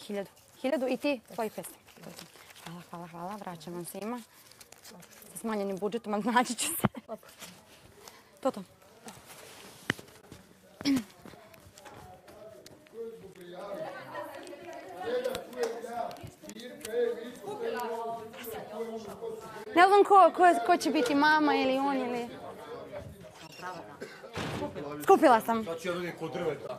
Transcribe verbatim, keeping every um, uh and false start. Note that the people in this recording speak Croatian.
Hiljadu. Hiljadu i ti tvojih petsto. Hvala, hvala, hvala. Vraćam vam svima. Sa smanjenim budžetom, ali naći ću se. To to. Ne znam ko, ko, ko će biti mama ili on ili... Skupila sam. Znači ja vidim kod drveta.